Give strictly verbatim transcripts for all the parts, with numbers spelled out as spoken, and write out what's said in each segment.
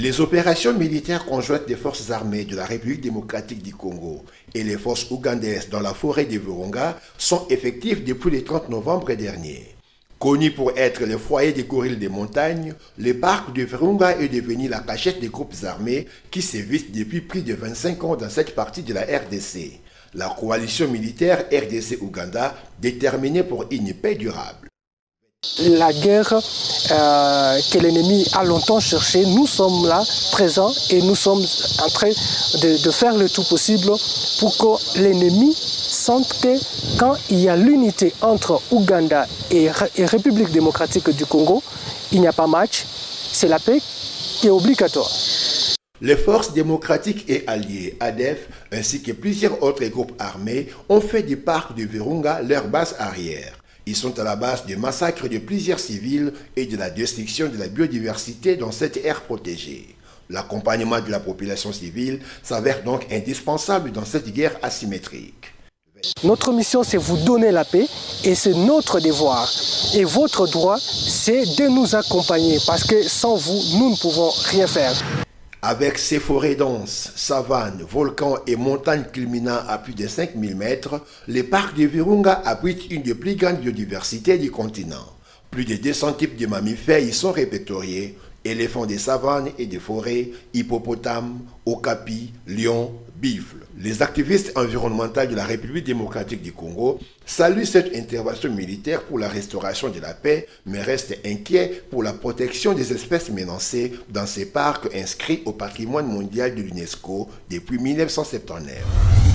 Les opérations militaires conjointes des forces armées de la République démocratique du Congo et les forces ougandaises dans la forêt de Virunga sont effectives depuis le trente novembre dernier. Connu pour être le foyer des gorilles des montagnes, le parc de Virunga est devenu la cachette des groupes armés qui sévissent depuis plus de vingt-cinq ans dans cette partie de la R D C. La coalition militaire R D C-Ouganda déterminée pour une paix durable. La guerre euh, que l'ennemi a longtemps cherchée, nous sommes là, présents, et nous sommes en train de, de faire le tout possible pour que l'ennemi sente que quand il y a l'unité entre Ouganda et, et République démocratique du Congo, il n'y a pas match, c'est la paix qui est obligatoire. Les forces démocratiques et alliées, A D F, ainsi que plusieurs autres groupes armés, ont fait du parc de Virunga leur base arrière. Ils sont à la base du massacre de plusieurs civils et de la destruction de la biodiversité dans cette aire protégée. L'accompagnement de la population civile s'avère donc indispensable dans cette guerre asymétrique. Notre mission, c'est vous donner la paix et c'est notre devoir. Et votre droit, c'est de nous accompagner parce que sans vous, nous ne pouvons rien faire. Avec ses forêts denses, savanes, volcans et montagnes culminant à plus de cinq mille mètres, le parc de Virunga abrite une des plus grandes biodiversités du continent. Plus de deux cents types de mammifères y sont répertoriés: éléphants des savanes et des forêts, hippopotames, okapis, lions, buffles. Les activistes environnementaux de la République démocratique du Congo saluent cette intervention militaire pour la restauration de la paix, mais restent inquiets pour la protection des espèces menacées dans ces parcs inscrits au patrimoine mondial de l'UNESCO depuis mille neuf cent soixante-dix-neuf.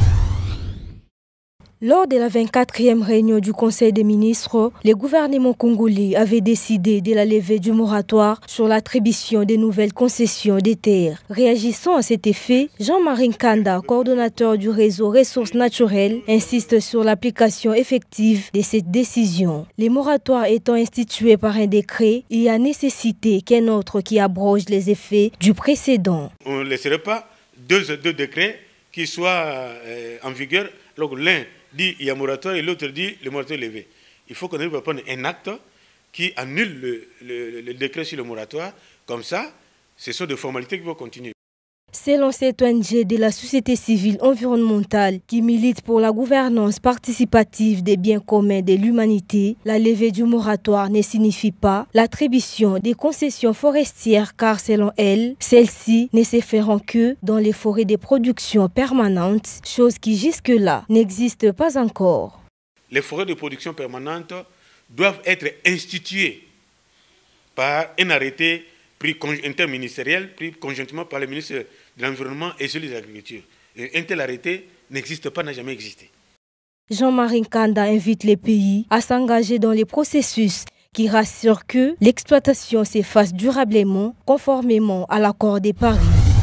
Lors de la vingt-quatrième réunion du Conseil des ministres, le gouvernement congolais avait décidé de la levée du moratoire sur l'attribution des nouvelles concessions des terres. Réagissant à cet effet, Jean-Marie Nkanda, coordonnateur du réseau Ressources naturelles, insiste sur l'application effective de cette décision. Les moratoires étant institués par un décret, il y a nécessité qu'un autre qui abroge les effets du précédent. On ne laisserait pas deux, deux décrets qui soient euh, en vigueur. L'un dit il y a moratoire et l'autre dit le moratoire est levé. Il faut qu'on arrive à prendre un acte qui annule le, le, le décret sur le moratoire. Comme ça, ce sont des formalités qui vont continuer. Selon cette O N G de la société civile environnementale qui milite pour la gouvernance participative des biens communs de l'humanité, la levée du moratoire ne signifie pas l'attribution des concessions forestières car selon elle, celles-ci ne se feront que dans les forêts de production permanente, chose qui jusque-là n'existe pas encore. Les forêts de production permanente doivent être instituées par un arrêté pris interministériel, pris conjointement par le ministre de l'Environnement et celui de l'Agriculture. Un tel arrêté n'existe pas, n'a jamais existé. Jean-Marie Nkanda invite les pays à s'engager dans les processus qui rassurent que l'exploitation s'efface durablement, conformément à l'accord de Paris.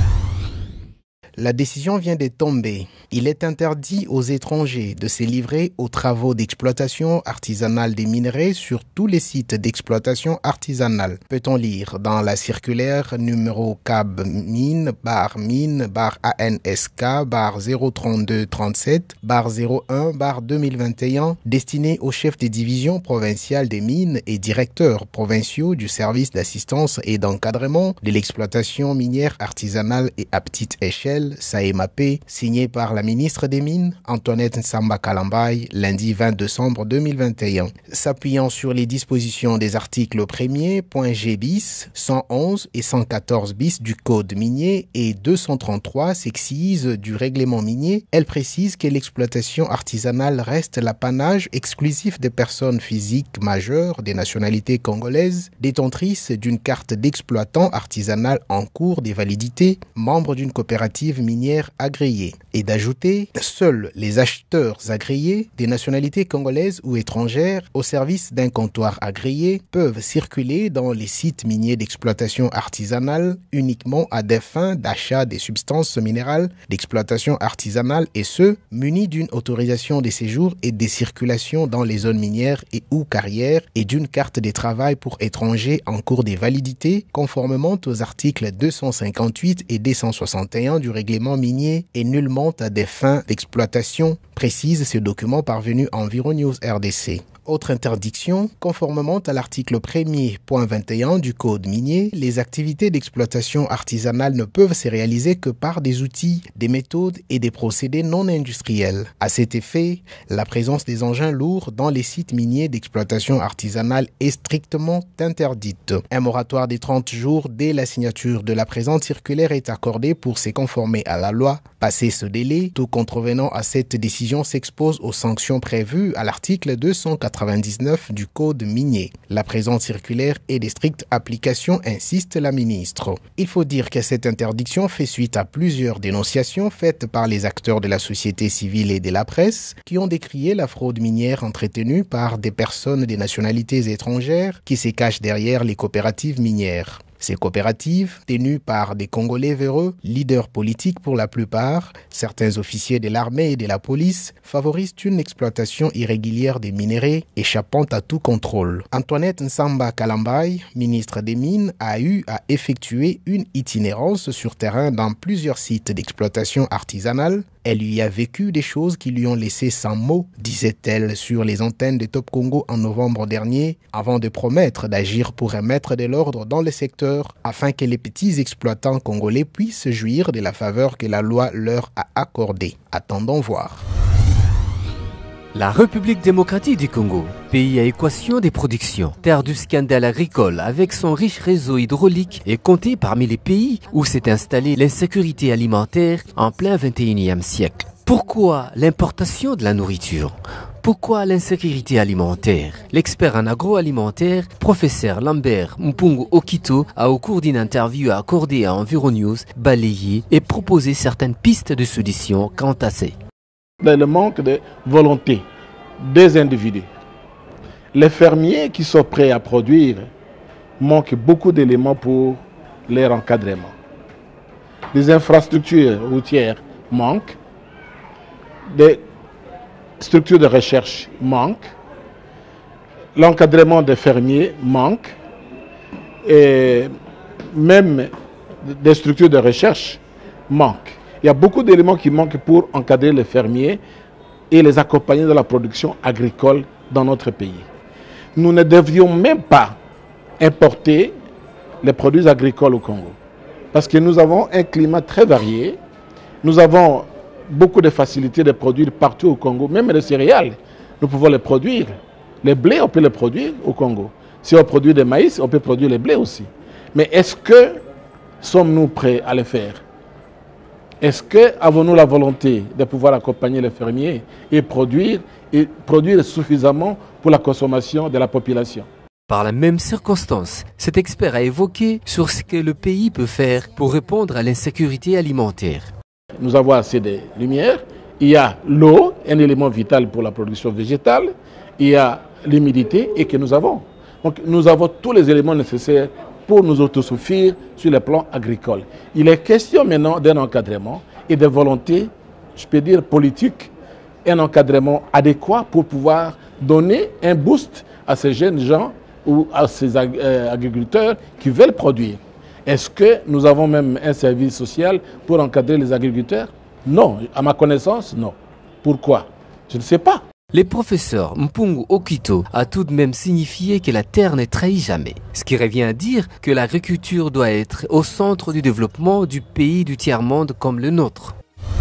La décision vient de tomber. Il est interdit aux étrangers de se livrer aux travaux d'exploitation artisanale des minerais sur tous les sites d'exploitation artisanale. Peut-on lire dans la circulaire numéro C A B mine, barre mine, barre A N S K, barre zéro trente-deux trente-sept, barre zéro un, barre deux mille vingt et un, destinée aux chefs des divisions provinciales des mines et directeurs provinciaux du service d'assistance et d'encadrement de l'exploitation minière artisanale et à petite échelle, S A E M A P, signé par la ministre des Mines, Antoinette Nsamba Kalambay, lundi vingt décembre deux mille vingt et un. S'appuyant sur les dispositions des articles premier, point G bis, cent onze et cent quatorze bis du Code minier et deux cent trente-trois sexise du règlement minier, elle précise que l'exploitation artisanale reste l'apanage exclusif des personnes physiques majeures des nationalités congolaises, détentrices d'une carte d'exploitant artisanal en cours de validité, membres d'une coopérative minière agréée, et d'ajouter seuls les acheteurs agréés des nationalités congolaises ou étrangères au service d'un comptoir agréé peuvent circuler dans les sites miniers d'exploitation artisanale uniquement à des fins d'achat des substances minérales d'exploitation artisanale et ceux munis d'une autorisation de séjour et de circulation dans les zones minières et ou carrières et d'une carte de travail pour étrangers en cours de validité conformément aux articles deux cent cinquante-huit et deux cent soixante et un du règlement minier et nullement à des fins d'exploitation, précise ce document parvenu en Environ News R D C. Autre interdiction, conformément à l'article premier point vingt et un du Code minier, les activités d'exploitation artisanale ne peuvent se réaliser que par des outils, des méthodes et des procédés non industriels. À cet effet, la présence des engins lourds dans les sites miniers d'exploitation artisanale est strictement interdite. Un moratoire de trente jours dès la signature de la présente circulaire est accordé pour se conformer à la loi. Passé ce délai, tout contrevenant à cette décision s'expose aux sanctions prévues à l'article deux cent quatre-vingt-dix-neuf du Code minier. La présente circulaire est de stricte application, insiste la ministre. Il faut dire que cette interdiction fait suite à plusieurs dénonciations faites par les acteurs de la société civile et de la presse qui ont décrié la fraude minière entretenue par des personnes des nationalités étrangères qui se cachent derrière les coopératives minières. Ces coopératives, tenues par des Congolais véreux, leaders politiques pour la plupart, certains officiers de l'armée et de la police, favorisent une exploitation irrégulière des minerais échappant à tout contrôle. Antoinette Nsamba Kalambay, ministre des Mines, a eu à effectuer une itinérance sur terrain dans plusieurs sites d'exploitation artisanale. Elle y a vécu des choses qui lui ont laissé sans mots, disait-elle sur les antennes de Top Congo en novembre dernier, avant de promettre d'agir pour remettre de l'ordre dans le secteur afin que les petits exploitants congolais puissent jouir de la faveur que la loi leur a accordée. Attendons voir. La République démocratique du Congo, pays à équation des productions, terre du scandale agricole avec son riche réseau hydraulique, est compté parmi les pays où s'est installée l'insécurité alimentaire en plein vingt et unième siècle. Pourquoi l'importation de la nourriture? Pourquoi l'insécurité alimentaire? L'expert en agroalimentaire, professeur Lambert Mpungu Okito, a au cours d'une interview accordée à Environews balayé et proposé certaines pistes de solution quant à ces. Le manque de volonté des individus. Les fermiers qui sont prêts à produire manquent beaucoup d'éléments pour leur encadrement. Les infrastructures routières manquent, des structures de recherche manquent, l'encadrement des fermiers manque, et même des structures de recherche manquent. Il y a beaucoup d'éléments qui manquent pour encadrer les fermiers et les accompagner dans la production agricole dans notre pays. Nous ne devions même pas importer les produits agricoles au Congo. Parce que nous avons un climat très varié. Nous avons beaucoup de facilités de produire partout au Congo. Même les céréales, nous pouvons les produire. Les blés, on peut les produire au Congo. Si on produit des maïs, on peut produire les blés aussi. Mais est-ce que sommes-nous prêts à le faire? Est-ce que avons-nous la volonté de pouvoir accompagner les fermiers et produire, et produire suffisamment pour la consommation de la population? Par la même circonstance, cet expert a évoqué sur ce que le pays peut faire pour répondre à l'insécurité alimentaire. Nous avons assez de lumière, il y a l'eau, un élément vital pour la production végétale, il y a l'humidité et que nous avons. Donc nous avons tous les éléments nécessaires pour nous autosuffire sur le plan agricole. Il est question maintenant d'un encadrement et de volonté, je peux dire politique, un encadrement adéquat pour pouvoir donner un boost à ces jeunes gens ou à ces ag euh, agriculteurs qui veulent produire. Est-ce que nous avons même un service social pour encadrer les agriculteurs? Non, à ma connaissance, non. Pourquoi? Je ne sais pas. Le professeur Mpungu Okito a tout de même signifié que la terre ne trahit jamais, ce qui revient à dire que l'agriculture doit être au centre du développement du pays du tiers-monde comme le nôtre.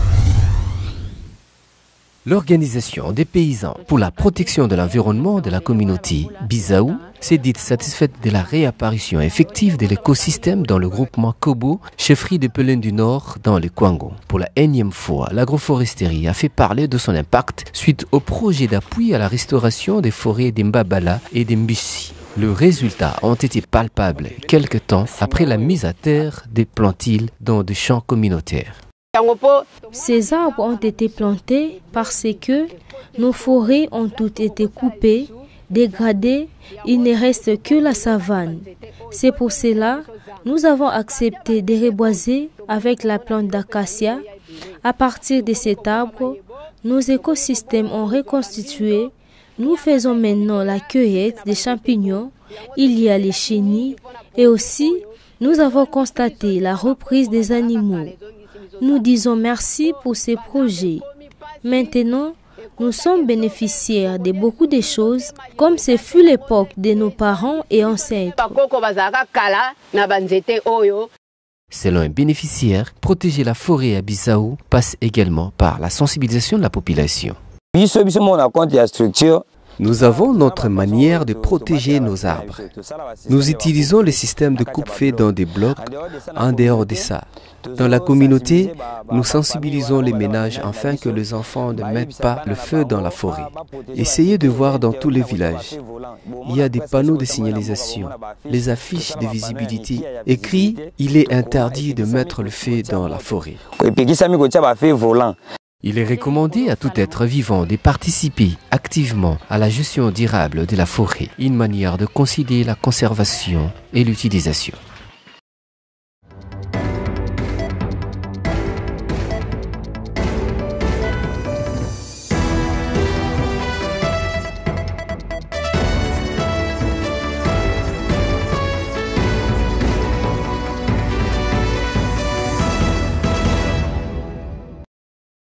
L'Organisation des paysans pour la protection de l'environnement de la communauté Bizaou s'est dite satisfaite de la réapparition effective de l'écosystème dans le groupement Kobo, chefferie de Pelene du Nord dans le Kwango. Pour la énième fois, l'agroforesterie a fait parler de son impact suite au projet d'appui à la restauration des forêts d'Mbabala et d'Mbissi. Les résultats ont été palpables quelque temps après la mise à terre des plantiles dans des champs communautaires. Ces arbres ont été plantés parce que nos forêts ont toutes été coupées, dégradées, il ne reste que la savane. C'est pour cela que nous avons accepté de reboiser avec la plante d'acacia. À partir de cet arbre, nos écosystèmes ont reconstitué. Nous faisons maintenant la cueillette des champignons, il y a les chenilles et aussi nous avons constaté la reprise des animaux. Nous disons merci pour ces projets. Maintenant, Nous sommes bénéficiaires de beaucoup de choses, comme ce fut l'époque de nos parents et ancêtres. Selon un bénéficiaire, protéger la forêt à Bissau passe également par la sensibilisation de la population. Nous avons notre manière de protéger nos arbres. Nous utilisons le système de coupe-feu dans des blocs en dehors de ça. Dans la communauté, nous sensibilisons les ménages afin que les enfants ne mettent pas le feu dans la forêt. Essayez de voir dans tous les villages. Il y a des panneaux de signalisation, les affiches de visibilité écrit « Il est interdit de mettre le feu dans la forêt ». Il est recommandé à tout être vivant de participer activement à la gestion durable de la forêt, une manière de concilier la conservation et l'utilisation.